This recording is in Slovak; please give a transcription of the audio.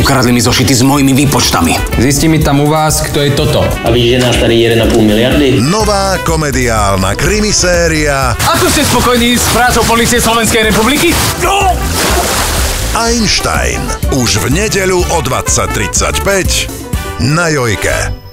Ukradli mi zošity s mojimi výpočtami. Zisti mi tam u vás, kto je toto. A víš, že náš tady 1,5 miliardy? Nová komediálna krimiséria Ako ste spokojní s prácou Polície Slovenskej republiky? No! Einstein. Už v nedeľu o 20:35 na Jojke.